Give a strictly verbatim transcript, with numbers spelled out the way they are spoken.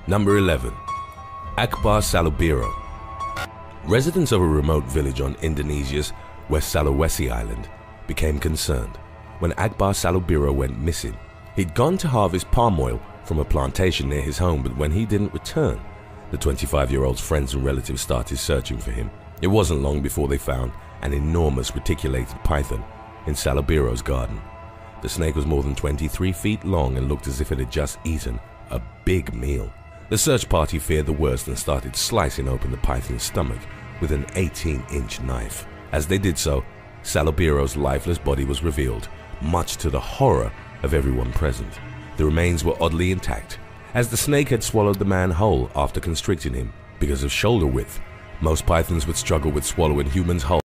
Number eleven. Akbar Salubiro. Residents of a remote village on Indonesia's West Sulawesi Island became concerned when Akbar Salubiro went missing. He'd gone to harvest palm oil from a plantation near his home, but when he didn't return, the twenty-five-year-old's friends and relatives started searching for him. It wasn't long before they found an enormous reticulated python in Salubiro's garden. The snake was more than twenty-three feet long and looked as if it had just eaten a big meal. The search party feared the worst and started slicing open the python's stomach with an eighteen-inch knife. As they did so, Salubiro's lifeless body was revealed, much to the horror of everyone present. The remains were oddly intact, as the snake had swallowed the man whole after constricting him. Because of shoulder width, most pythons would struggle with swallowing humans whole.